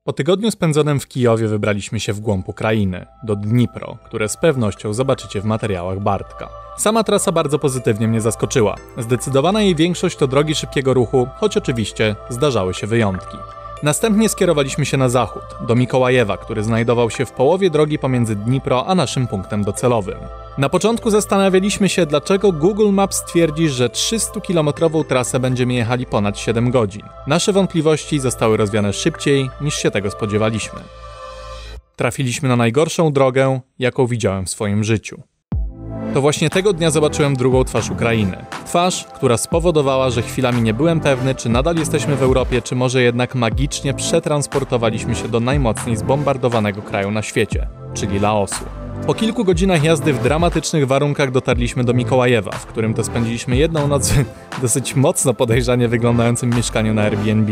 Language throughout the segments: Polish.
Po tygodniu spędzonym w Kijowie wybraliśmy się w głąb Ukrainy, do Dnipro, które z pewnością zobaczycie w materiałach Bartka. Sama trasa bardzo pozytywnie mnie zaskoczyła. Zdecydowana jej większość to drogi szybkiego ruchu, choć oczywiście zdarzały się wyjątki. Następnie skierowaliśmy się na zachód, do Mikołajewa, który znajdował się w połowie drogi pomiędzy Dnipro a naszym punktem docelowym. Na początku zastanawialiśmy się, dlaczego Google Maps twierdzi, że 300-kilometrową trasę będziemy jechali ponad 7 godzin. Nasze wątpliwości zostały rozwiane szybciej, niż się tego spodziewaliśmy. Trafiliśmy na najgorszą drogę, jaką widziałem w swoim życiu. To właśnie tego dnia zobaczyłem drugą twarz Ukrainy. Twarz, która spowodowała, że chwilami nie byłem pewny, czy nadal jesteśmy w Europie, czy może jednak magicznie przetransportowaliśmy się do najmocniej zbombardowanego kraju na świecie, czyli Laosu. Po kilku godzinach jazdy w dramatycznych warunkach dotarliśmy do Mikołajewa, w którym to spędziliśmy jedną noc w dosyć mocno podejrzanie wyglądającym mieszkaniu na Airbnb.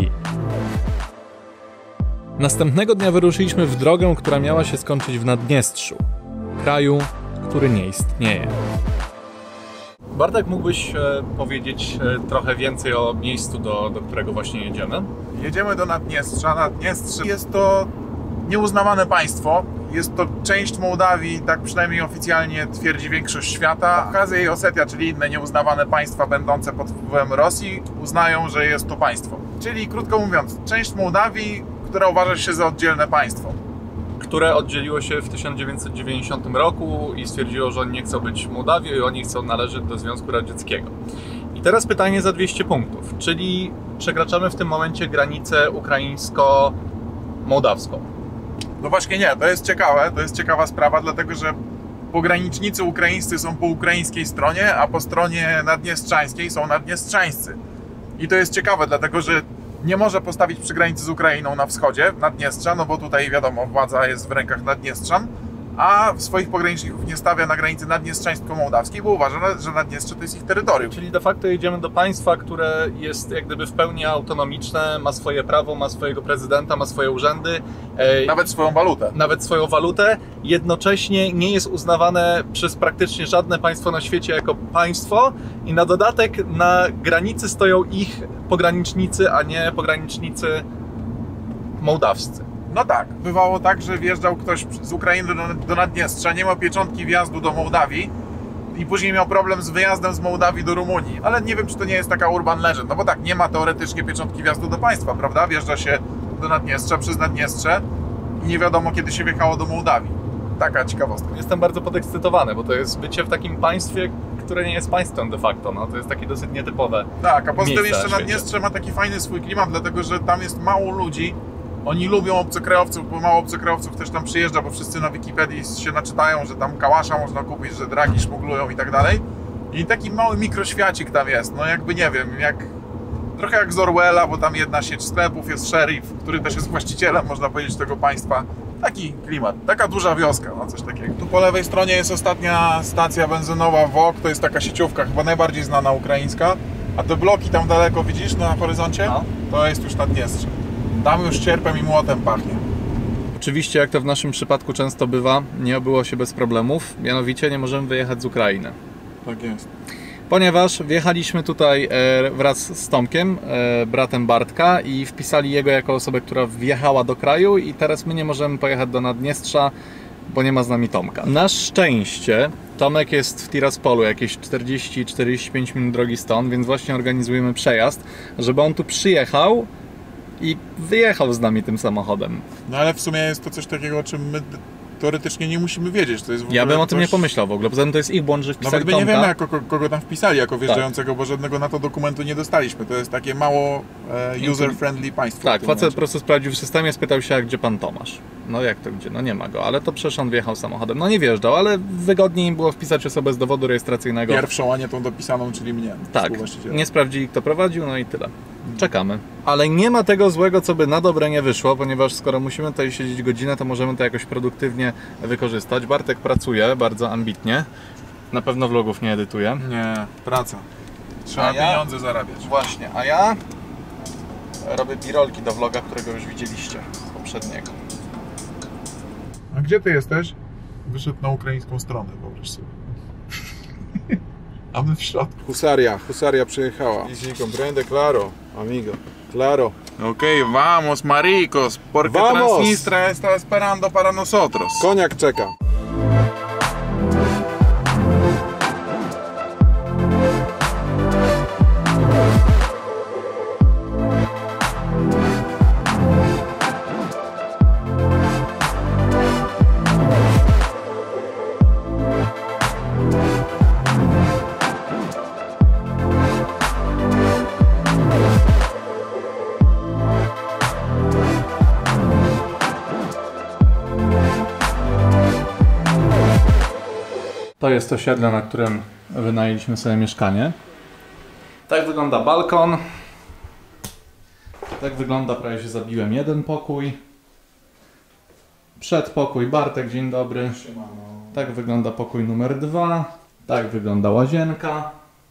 Następnego dnia wyruszyliśmy w drogę, która miała się skończyć w Naddniestrzu, kraju, który nie istnieje. Bartek, mógłbyś powiedzieć trochę więcej o miejscu, do którego właśnie jedziemy? Jedziemy do Naddniestrza. Naddniestrze jest to nieuznawane państwo. Jest to część Mołdawii, tak przynajmniej oficjalnie twierdzi większość świata. Abchazja i Osetia, czyli inne nieuznawane państwa będące pod wpływem Rosji, uznają, że jest to państwo. Czyli krótko mówiąc, część Mołdawii, która uważa się za oddzielne państwo. Które oddzieliło się w 1990 roku i stwierdziło, że oni nie chcą być Mołdawią i oni chcą należeć do Związku Radzieckiego. I teraz pytanie za 200 punktów, czyli przekraczamy w tym momencie granicę ukraińsko-mołdawską. No właśnie nie, to jest ciekawe, to jest ciekawa sprawa, dlatego że pogranicznicy ukraińscy są po ukraińskiej stronie, a po stronie naddniestrzańskiej są naddniestrzańscy. I to jest ciekawe, dlatego że nie może postawić przy granicy z Ukrainą na wschodzie, Naddniestrza, no bo tutaj wiadomo, władza jest w rękach Naddniestrzan, a swoich pograniczników nie stawia na granicy naddniestrzańsko-mołdawskiej, bo uważa, że Naddniestrze to jest ich terytorium. Czyli de facto jedziemy do państwa, które jest jak gdyby w pełni autonomiczne, ma swoje prawo, ma swojego prezydenta, ma swoje urzędy. Nawet swoją walutę. Nawet swoją walutę. Jednocześnie nie jest uznawane przez praktycznie żadne państwo na świecie jako państwo i na dodatek na granicy stoją ich pogranicznicy, a nie pogranicznicy mołdawscy. No tak, bywało tak, że wjeżdżał ktoś z Ukrainy do Naddniestrza, nie miał pieczątki wjazdu do Mołdawii i później miał problem z wyjazdem z Mołdawii do Rumunii. Ale nie wiem, czy to nie jest taka urban legend, no bo tak, nie ma teoretycznie pieczątki wjazdu do państwa, prawda? Wjeżdża się do Naddniestrza przez Naddniestrze i nie wiadomo, kiedy się wjechało do Mołdawii. Taka ciekawostka. Jestem bardzo podekscytowany, bo to jest bycie w takim państwie, które nie jest państwem de facto, no to jest takie dosyć nietypowe. Tak, a poza tym jeszcze Naddniestrze ma taki fajny swój klimat, dlatego że tam jest mało ludzi. Oni lubią obcokrajowców, bo mało obcokrajowców też tam przyjeżdża, bo wszyscy na Wikipedii się naczytają, że tam kałasza można kupić, że dragi szmuglują i tak dalej. I taki mały mikroświacik tam jest, no jakby nie wiem, trochę jak z Orwella, bo tam jedna sieć sklepów, jest szeryf, który też jest właścicielem, można powiedzieć, tego państwa. Taki klimat, taka duża wioska, no coś takiego. Tu po lewej stronie jest ostatnia stacja benzynowa WOK, to jest taka sieciówka, chyba najbardziej znana ukraińska. A te bloki tam daleko widzisz na horyzoncie? No. To jest już Naddniestrze. Tam już cierpem i młotem pachnie. Oczywiście, jak to w naszym przypadku często bywa, nie obyło się bez problemów. Mianowicie nie możemy wyjechać z Ukrainy. Tak jest. Ponieważ wjechaliśmy tutaj wraz z Tomkiem, bratem Bartka, i wpisali jego jako osobę, która wjechała do kraju, i teraz my nie możemy pojechać do Naddniestrza, bo nie ma z nami Tomka. Na szczęście Tomek jest w Tiraspolu, jakieś 40-45 minut drogi stąd, więc właśnie organizujemy przejazd, żeby on tu przyjechał i wyjechał z nami tym samochodem. No ale w sumie jest to coś takiego, o czym my teoretycznie nie musimy wiedzieć. To jest w ogóle ja bym o tym nie pomyślał w ogóle, poza tym to jest ich błąd, że wpisali Nawet Tomka. Nie wiemy, kogo tam wpisali jako wjeżdżającego, tak. Bo żadnego na to dokumentu nie dostaliśmy. To jest takie mało user-friendly państwo. Tak, facet po prostu sprawdził w systemie, spytał się, a gdzie pan Tomasz? No jak to gdzie? No nie ma go, ale to przecież on wjechał samochodem. No nie wjeżdżał, ale wygodniej im było wpisać osobę z dowodu rejestracyjnego. Pierwszą, a nie tą dopisaną, czyli mnie. Tak, nie sprawdzili, kto prowadził, no i tyle. Czekamy. Ale nie ma tego złego, co by na dobre nie wyszło, ponieważ skoro musimy tutaj siedzieć godzinę, to możemy to jakoś produktywnie wykorzystać. Bartek pracuje bardzo ambitnie. Na pewno vlogów nie edytuje. Nie, praca. Trzeba pieniądze zarabiać. Właśnie, a ja robię birolki do vloga, którego już widzieliście poprzedniego. A gdzie ty jesteś? Wyszedł na ukraińską stronę, wyobraź sobie. A my w środku. Husaria przyjechała. Easy, comprende, claro, amigo. Claro. Okej, vamos maricos, porque Vamos. Transnistria está esperando para nosotros. Koniak czeka. To jest osiedle, na którym wynajęliśmy sobie mieszkanie. Tak wygląda balkon. Tak wygląda, prawie się zabiłem, jeden pokój. Przedpokój, Bartek, dzień dobry. Tak wygląda pokój numer 2. Tak wygląda łazienka.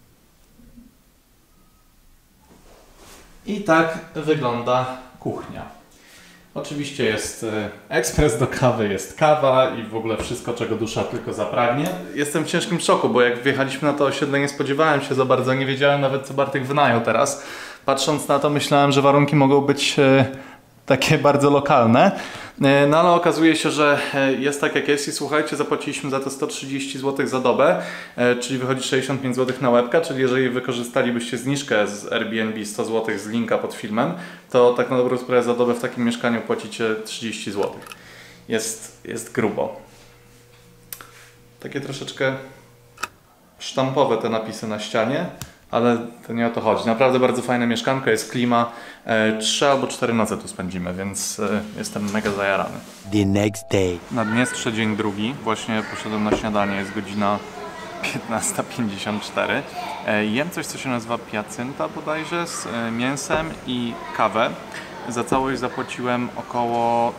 I tak wygląda kuchnia. Oczywiście jest ekspres do kawy, jest kawa i w ogóle wszystko, czego dusza tylko zapragnie. Jestem w ciężkim szoku, bo jak wjechaliśmy na to osiedle, nie spodziewałem się za bardzo, nie wiedziałem nawet, co Bartek wynajął teraz. Patrząc na to, myślałem, że warunki mogą być takie bardzo lokalne. No ale okazuje się, że jest tak jak jest i słuchajcie, zapłaciliśmy za to 130 zł za dobę, czyli wychodzi 65 zł na łebka, czyli jeżeli wykorzystalibyście zniżkę z Airbnb 100 zł z linka pod filmem, to tak na dobrą sprawę za dobę w takim mieszkaniu płacicie 30 zł. Jest grubo. Takie troszeczkę sztampowe te napisy na ścianie, ale to nie o to chodzi. Naprawdę bardzo fajne mieszkanko, jest klima. 3 albo 4 noce tu spędzimy, więc jestem mega zajarany. The next day. Naddniestrze, dzień drugi. Właśnie poszedłem na śniadanie, jest godzina 15:54. Jem coś, co się nazywa piacynta bodajże, z mięsem i kawę. Za całość zapłaciłem około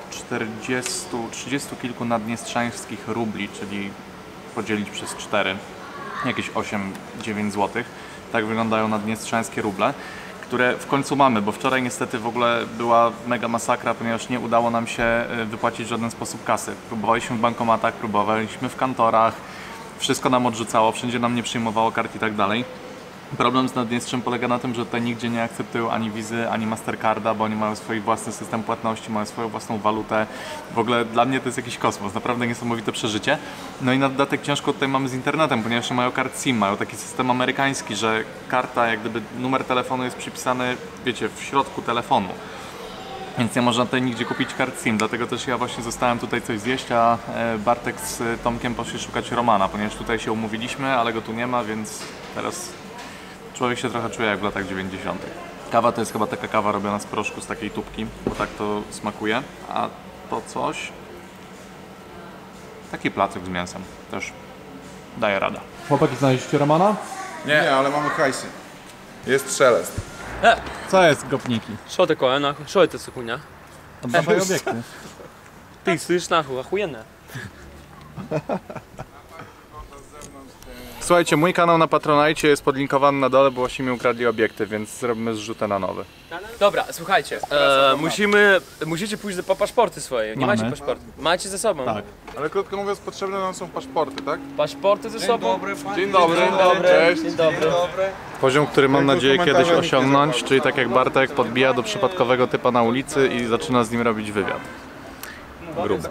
30 kilku naddniestrzańskich rubli, czyli podzielić przez 4, jakieś 8-9 zł. Tak wyglądają naddniestrzańskie ruble, które w końcu mamy, bo wczoraj niestety w ogóle była mega masakra, ponieważ nie udało nam się wypłacić w żaden sposób kasy. Próbowaliśmy w bankomatach, próbowaliśmy w kantorach, wszystko nam odrzucało, wszędzie nam nie przyjmowało kart i tak dalej. Problem z Naddniestrzem polega na tym, że tutaj nigdzie nie akceptują ani Wizy, ani Mastercarda, bo oni mają swój własny system płatności, mają swoją własną walutę. W ogóle dla mnie to jest jakiś kosmos, naprawdę niesamowite przeżycie. No i na dodatek ciężko tutaj mamy z internetem, ponieważ nie mają kart SIM, mają taki system amerykański, że karta, jak gdyby numer telefonu jest przypisany, wiecie, w środku telefonu. Więc nie można tutaj nigdzie kupić kart SIM, dlatego też ja właśnie zostałem tutaj coś zjeść, a Bartek z Tomkiem poszli szukać Romana, ponieważ tutaj się umówiliśmy, ale go tu nie ma, więc teraz człowiek się trochę czuje jak w latach 90. Kawa to jest chyba taka kawa robiona z proszku, z takiej tubki, bo tak to smakuje. A to coś... Taki placek z mięsem też daje radę. Chłopaki, znaleźliście Romana? Nie, ale mamy hajsy. Jest szelest. Co jest, gopniki? Что такое, нахуй? Что это за хуйня? Oddawaj obiekty. Ты слышишь, нахуй, охуенно. Słuchajcie, mój kanał na Patronite jest podlinkowany na dole, bo właśnie mi ukradli obiekty, więc zrobimy zrzutę na nowy. Dobra, słuchajcie, musicie pójść po paszporty swoje. Nie Mamy. macie paszportu. Macie ze sobą. Tak. Ale krótko mówiąc, potrzebne nam są paszporty, tak? Paszporty ze sobą. Dzień dobry, cześć. Dzień dobry. Poziom, który mam Tego nadzieję komentarza kiedyś nikt nie osiągnąć, zauważył. czyli tak jak Bartek podbija do przypadkowego typa na ulicy i zaczyna z nim robić wywiad. Grubo.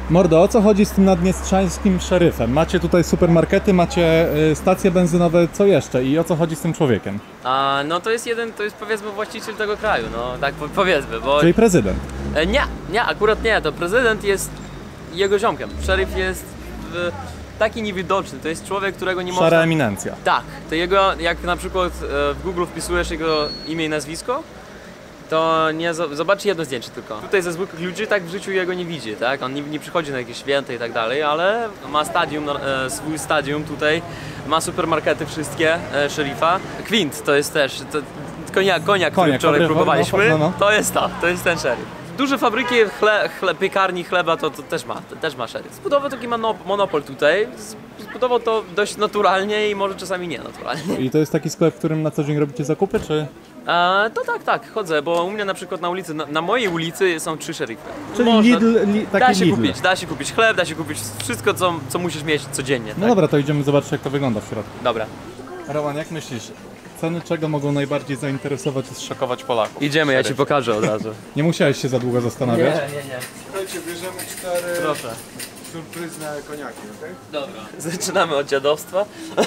Mordo, o co chodzi z tym naddniestrzańskim szeryfem? Macie tutaj supermarkety, macie stacje benzynowe, co jeszcze? I o co chodzi z tym człowiekiem? No to jest powiedzmy właściciel tego kraju, no tak powiedzmy, bo... Czyli prezydent. Nie, akurat nie, to prezydent jest jego ziomkiem. Szeryf jest taki niewidoczny, to jest człowiek, którego nie można... Szara eminencja. Tak, to jego, jak na przykład w Google wpisujesz jego imię i nazwisko, to nie zobaczy jedno zdjęcie tylko. Tutaj ze zwykłych ludzi tak w życiu jego nie widzi, tak? On nie przychodzi na jakieś święta i tak dalej, ale ma stadium, swój stadium tutaj, ma supermarkety wszystkie szeryfa. Quint to jest też koniak, który wczoraj próbowaliśmy, to jest ten szeryf. Duże fabryki, piekarni chleba to też ma szeryf. Zbudował taki monopol tutaj, zbudował to dość naturalnie i może czasami nie naturalnie. I to jest taki sklep, w którym na co dzień robicie zakupy, czy? To tak, chodzę, bo u mnie na przykład na ulicy, na mojej ulicy są 3 szeryfy. Czyli Da się kupić chleb, da się kupić wszystko, co musisz mieć codziennie. No tak? dobra, to idziemy zobaczyć, jak to wygląda w środku. Dobra. Roman, jak myślisz, ceny czego mogą najbardziej zainteresować i zszokować Polaków? Idziemy, ja ci pokażę od razu. Nie musiałeś się za długo zastanawiać? Nie. Słuchajcie, bierzemy 4 Proszę. surpryzne koniaki, okej? Dobra. Zaczynamy od dziadostwa.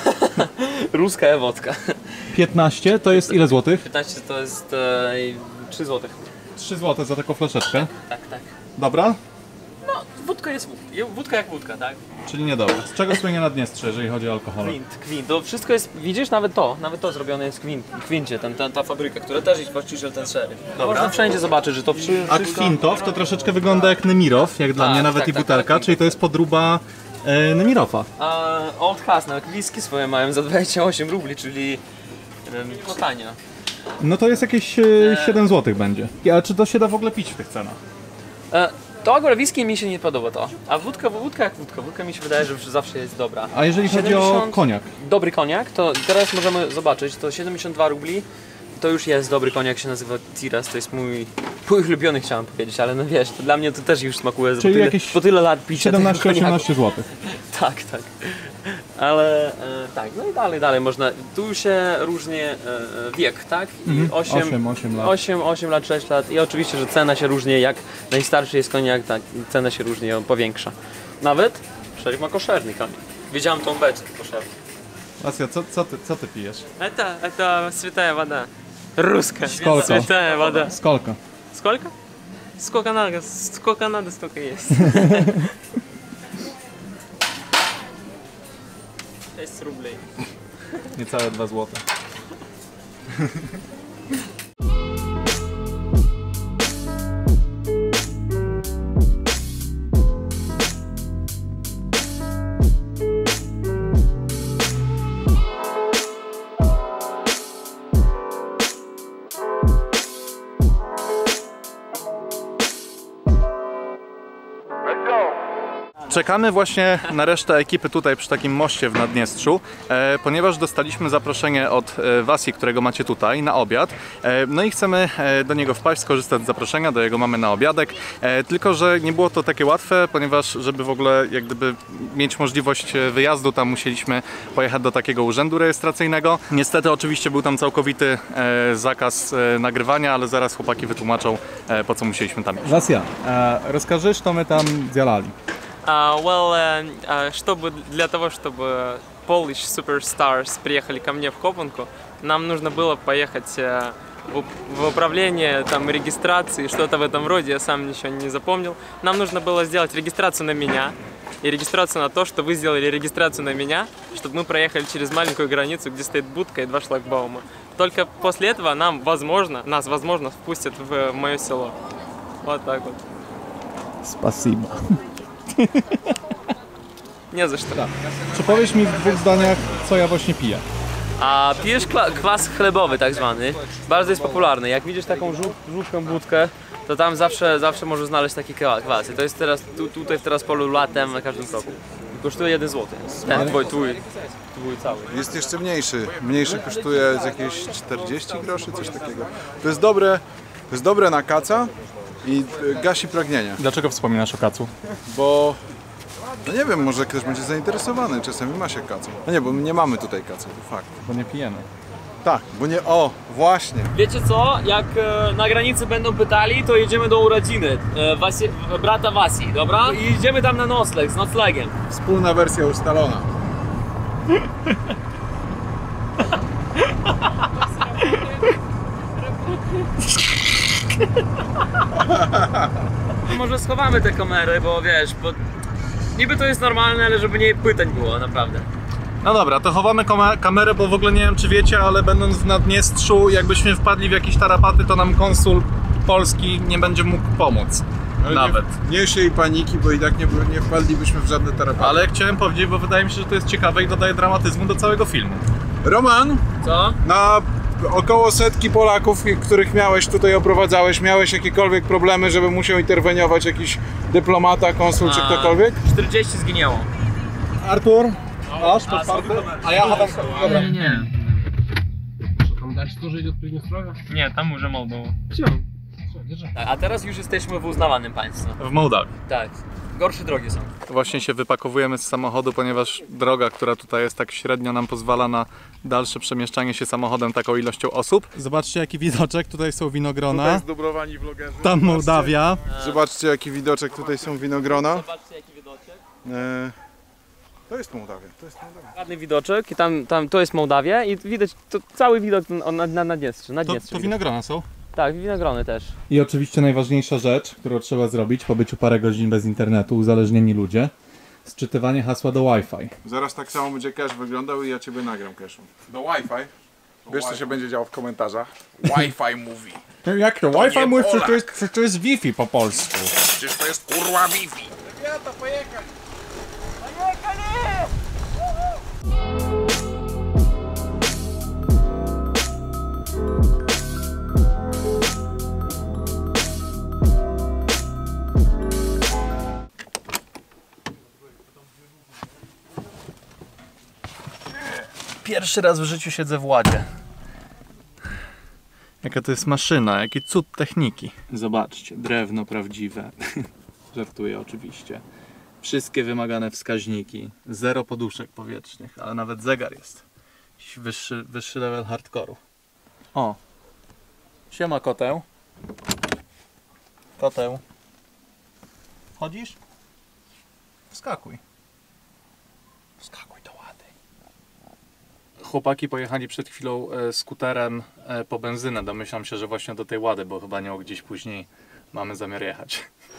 Ruska wodka. 15 to jest ile złotych? 15 to jest 3 zł. 3 zł za taką flaszeczkę. Tak. Dobra? No, wódka jest wódka jak wódka, tak? Czyli niedobre. Z czego słynie Naddniestrze, jeżeli chodzi o alkohol? Kwint. To wszystko jest, widzisz, nawet to zrobione jest w Kwincie, ta fabryka, która też jest właściciel ten szeryf. Można wszędzie zobaczyć, że to A wszystko... Kwintow to troszeczkę wygląda jak Nemirow, jak dla mnie, nawet i butelka, czyli to jest podróba Nemirowa. A Old Has, nawet whisky swoje mają za 28 rubli, czyli no tanio. No to jest jakieś 7 zł będzie. A czy to się da w ogóle pić w tych cenach? To akurat whisky mi się nie podoba to. A wódka jak wódka. Wódka mi się wydaje, że zawsze jest dobra. A jeżeli chodzi o koniak? Dobry koniak, to teraz możemy zobaczyć, to 72 rubli. To już jest dobry koniak, się nazywa Tiras, to jest mój ulubiony, chciałem powiedzieć, ale no wiesz, to dla mnie to też już smakuje po tyle lat picia 17-18 zł. Tak. Ale tak, no i dalej można, tu się różnie wiek, tak? I 8 lat, 6 lat i oczywiście, że cena się różni, jak najstarszy jest koniak, tak, cena się różni, ją powiększa. Nawet szeryf ma koszerny koniak. Widziałem tą beczkę koszerną. Asja, co ty pijesz? Это святая вода. Русская. Сколько? Святая вода. Сколько? Сколько? Сколько надо, столько есть. 6 рублей. Niecałe 2 zł. Czekamy właśnie na resztę ekipy tutaj przy takim moście w Naddniestrzu, ponieważ dostaliśmy zaproszenie od Wasi, którego macie tutaj, na obiad. No i chcemy do niego wpaść, skorzystać z zaproszenia, do jego mamy na obiadek. Tylko że nie było to takie łatwe, ponieważ żeby w ogóle jak gdyby mieć możliwość wyjazdu, tam musieliśmy pojechać do takiego urzędu rejestracyjnego. Niestety oczywiście był tam całkowity zakaz nagrywania, ale zaraz chłopaki wytłumaczą, po co musieliśmy tam iść. Wasia, rozkażesz, to my tam działali. Для того, чтобы Polish Superstars приехали ко мне в Копанку, нам нужно было поехать в управление, там, регистрации, что-то в этом роде, я сам ничего не запомнил. Нам нужно было сделать регистрацию на меня и регистрацию на то, что вы сделали регистрацию на меня, чтобы мы проехали через маленькую границу, где стоит будка и 2 шлагбаума. Только после этого нас, возможно, впустят в мое село. Вот так вот. Spasiba. Nie za что. Czy powiesz mi w 2 zdaniach, co ja właśnie piję? A pijesz kwas chlebowy tak zwany, bardzo jest popularny. Jak widzisz taką żółtką budkę, to tam zawsze możesz znaleźć taki kwas. I to jest tutaj w polu latem na każdym kroku. Kosztuje 1 zł. Ten twój cały. Jest jeszcze mniejszy. Mniejszy kosztuje jakieś 40 groszy, coś takiego. To jest dobre na kaca i gasi pragnienie. Dlaczego wspominasz o kacu? Bo no nie wiem, może ktoś będzie zainteresowany, czasami ma się kacą. No nie, bo my nie mamy tutaj kacy, to fakt. Bo nie pijemy. Tak, bo nie... O, właśnie. Wiecie co? Jak na granicy będą pytali, to jedziemy do urodziny brata Wasi, dobra? I idziemy tam na nocleg, z noclegiem. Wspólna wersja ustalona. Może schowamy te kamery, bo wiesz, bo niby to jest normalne, ale żeby nie pytań było, naprawdę. No dobra, to chowamy kamerę, bo w ogóle nie wiem czy wiecie, ale będąc w Naddniestrzu, jakbyśmy wpadli w jakieś tarapaty, to nam konsul polski nie będzie mógł pomóc. Ale Nawet. Nie siej paniki, bo i tak nie wpadlibyśmy w żadne tarapaty. Ale chciałem powiedzieć, bo wydaje mi się, że to jest ciekawe i dodaje dramatyzmu do całego filmu. Roman, Co? na około 100 Polaków, których tutaj oprowadzałeś, miałeś jakiekolwiek problemy, żeby musiał interweniować jakiś dyplomata, konsul czy ktokolwiek? 40 zginęło. Artur, masz podparty? A ja chowam... Dobra. Nie. Що там далі теж йде Придністров'я? Nie, tam уже Mołdowa. Все, держи. A teraz już jesteśmy w uznawanym państwie. W Mołdawii. Tak. Gorsze drogi są. Właśnie się wypakowujemy z samochodu, ponieważ droga, która tutaj jest tak średnio, nam pozwala na dalsze przemieszczanie się samochodem taką ilością osób. Zobaczcie jaki widoczek, tutaj są winogrona. zdublowani vlogerzy. Tam Mołdawia. Zobaczcie jaki widoczek, tutaj są winogrona. Zobaczcie jaki widoczek. To jest Mołdawia, Ładny widoczek i tam to jest Mołdawia i widać to cały widok na Naddniestrze. To winogrona są. Tak, winogrony też. I oczywiście najważniejsza rzecz, którą trzeba zrobić po byciu parę godzin bez internetu, uzależnieni ludzie, sczytywanie hasła do Wi-Fi. Zaraz tak samo będzie cache wyglądał i ja ciebie nagram cache'em. Do Wi-Fi? Wiesz co się będzie działo w komentarzach? Wi-Fi mówi. Jak to? Wi-Fi Wi-Fi mówi, Polak. przecież to jest Wi-Fi po polsku. Przecież to jest kurwa Wi-Fi. Rебята, pojechać! Pierwszy raz w życiu siedzę w ładzie. Jaka to jest maszyna, jaki cud techniki. Zobaczcie, drewno prawdziwe. Żartuję oczywiście. Wszystkie wymagane wskaźniki. Zero poduszek powietrznych, ale nawet zegar jest. Jakiś wyższy level hardkoru. O! Siema koteł. Koteł. Chodzisz? Wskakuj. Wskakuj do łady. Chłopaki pojechali przed chwilą skuterem po benzynę. Domyślam się, że właśnie do tej łady, bo chyba nią gdzieś później mamy zamiar jechać.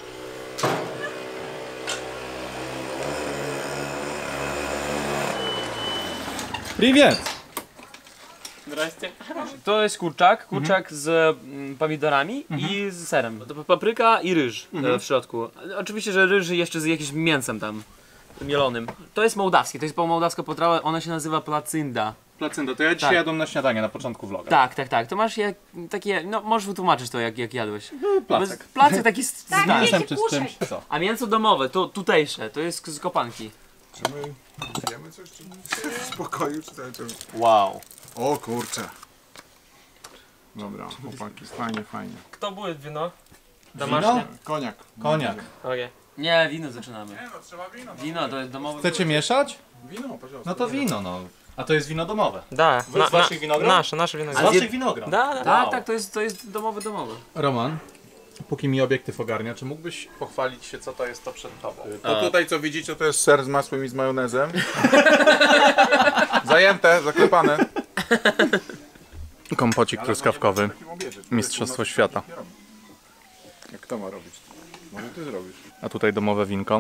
Привет! Здрасте. To jest kurczak z pomidorami i z serem. To papryka i ryż w środku. Oczywiście, że ryż jeszcze z jakimś mięsem tam mielonym. To jest mołdawskie, to jest po mołdawska potrawa, ona się nazywa placynda. Placynda, to ja dzisiaj Tak. jadłem na śniadanie na początku vloga. Tak. To masz takie, no możesz wytłumaczyć to jak jadłeś. Placek. Placek taki z Mięsem czy z czymś? Co? A mięso domowe, to tutejsze, to jest z kopanki. Czy my zjemy coś, czy w spokoju, czy cały czas? Wow. O kurczę. Dobra, chłopaki, fajnie. Кто будет вино? Wino? Koniak. Koniak. Окей. Nie, wino zaczynamy. No, trzeba wino. Wino to jest domowe. Chcecie mieszać? Wino, proszę. No to wino, no. A to jest wino domowe. Да. Вы с ваших виноград? Наше Z виноград. waszych winogron. Да. Tak, to jest domowe. Roman, póki mi obiektyw ogarnia, czy mógłbyś pochwalić się, co to jest to przed tobą? To tutaj co widzicie, to jest ser z masłem i z majonezem. Zajęte, zaklepane. Kompocik truskawkowy. Mistrzostwo świata. Jak kto ma robić? Może ty zrobisz. A tutaj domowe winko.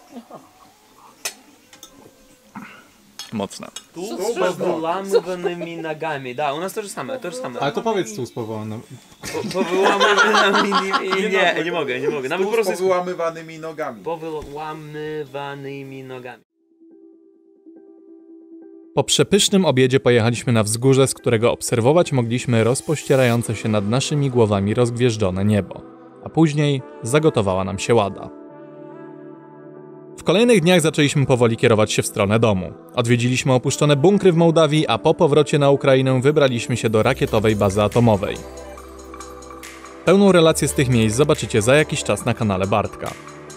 Mocne. Z powyłamywanymi nogami. Da, u nas to же самое. Ale to powiedz tu z powołanym. Powyłamywanymi... Nie mogę. Nawet po Z prostu powyłamywanymi nogami. powyłamywanymi nogami. Po przepysznym obiedzie pojechaliśmy na wzgórze, z którego obserwować mogliśmy rozpościerające się nad naszymi głowami rozgwieżdżone niebo. A później zagotowała nam się łada. W kolejnych dniach zaczęliśmy powoli kierować się w stronę domu. Odwiedziliśmy opuszczone bunkry w Mołdawii, a po powrocie na Ukrainę wybraliśmy się do rakietowej bazy atomowej. Pełną relację z tych miejsc zobaczycie za jakiś czas na kanale Bartka.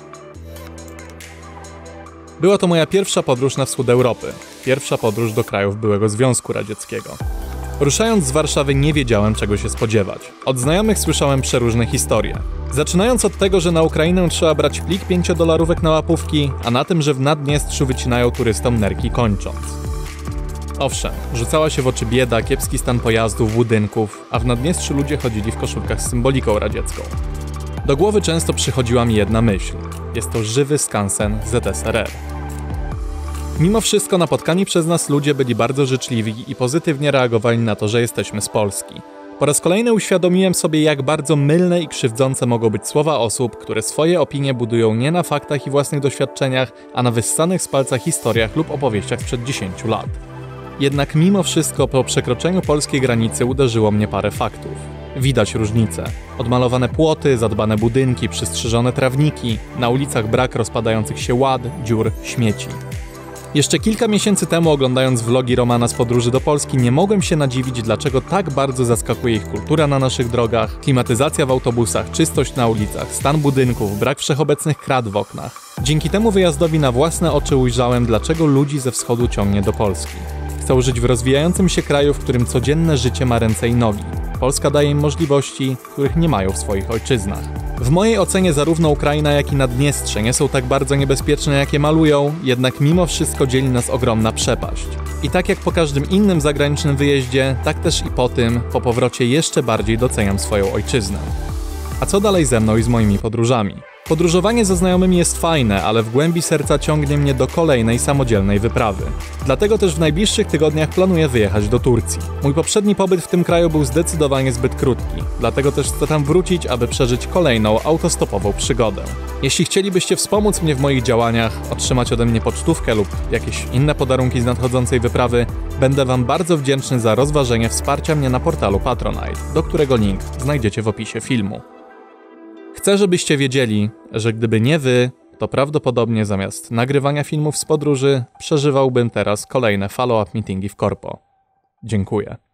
Była to moja pierwsza podróż na wschód Europy. Pierwsza podróż do krajów byłego Związku Radzieckiego. Ruszając z Warszawy nie wiedziałem, czego się spodziewać. Od znajomych słyszałem przeróżne historie. Zaczynając od tego, że na Ukrainę trzeba brać plik 5-dolarówek na łapówki, a na tym, że w Naddniestrzu wycinają turystom nerki kończąc. Owszem, rzucała się w oczy bieda, kiepski stan pojazdów, budynków, a w Naddniestrzu ludzie chodzili w koszulkach z symboliką radziecką. Do głowy często przychodziła mi jedna myśl. Jest to żywy skansen ZSRR. Mimo wszystko napotkani przez nas ludzie byli bardzo życzliwi i pozytywnie reagowali na to, że jesteśmy z Polski. Po raz kolejny uświadomiłem sobie, jak bardzo mylne i krzywdzące mogą być słowa osób, które swoje opinie budują nie na faktach i własnych doświadczeniach, a na wyssanych z palca historiach lub opowieściach sprzed 10 lat. Jednak mimo wszystko po przekroczeniu polskiej granicy uderzyło mnie parę faktów. Widać różnice. Odmalowane płoty, zadbane budynki, przystrzyżone trawniki, na ulicach brak rozpadających się ład, dziur, śmieci. Jeszcze kilka miesięcy temu, oglądając vlogi Romana z podróży do Polski, nie mogłem się nadziwić, dlaczego tak bardzo zaskakuje ich kultura na naszych drogach, klimatyzacja w autobusach, czystość na ulicach, stan budynków, brak wszechobecnych krat w oknach. Dzięki temu wyjazdowi na własne oczy ujrzałem, dlaczego ludzi ze wschodu ciągnie do Polski. Chcą żyć w rozwijającym się kraju, w którym codzienne życie ma ręce i nogi. Polska daje im możliwości, których nie mają w swoich ojczyznach. W mojej ocenie zarówno Ukraina, jak i Naddniestrze nie są tak bardzo niebezpieczne, jak je malują, jednak mimo wszystko dzieli nas ogromna przepaść. I tak jak po każdym innym zagranicznym wyjeździe, tak też i po tym, po powrocie jeszcze bardziej doceniam swoją ojczyznę. A co dalej ze mną i z moimi podróżami? Podróżowanie ze znajomymi jest fajne, ale w głębi serca ciągnie mnie do kolejnej samodzielnej wyprawy. Dlatego też w najbliższych tygodniach planuję wyjechać do Turcji. Mój poprzedni pobyt w tym kraju był zdecydowanie zbyt krótki, dlatego też chcę tam wrócić, aby przeżyć kolejną autostopową przygodę. Jeśli chcielibyście wspomóc mnie w moich działaniach, otrzymać ode mnie pocztówkę lub jakieś inne podarunki z nadchodzącej wyprawy, będę Wam bardzo wdzięczny za rozważenie wsparcia mnie na portalu Patronite, do którego link znajdziecie w opisie filmu. Chcę, żebyście wiedzieli, że gdyby nie wy, to prawdopodobnie zamiast nagrywania filmów z podróży przeżywałbym teraz kolejne follow-up meetingi w korpo. Dziękuję.